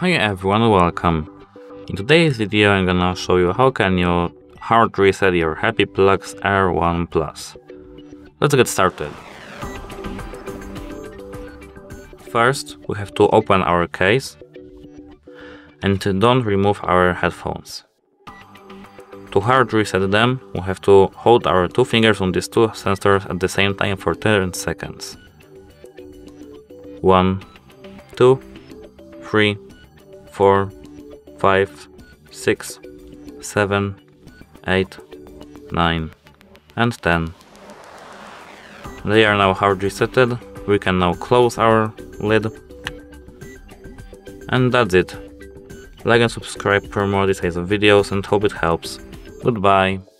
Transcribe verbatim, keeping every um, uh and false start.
Hi everyone, welcome. In today's video I'm gonna show you how can you hard reset your Happy Plugs R one Plus. Let's get started. First we have to open our case and don't remove our headphones. To hard reset them, we have to hold our two fingers on these two sensors at the same time for ten seconds. One, two, three, four, five, six, seven, eight, nine, and ten. They are now hard resetted. We can now close our lid. And that's it. Like and subscribe for more these types of videos and hope it helps. Goodbye.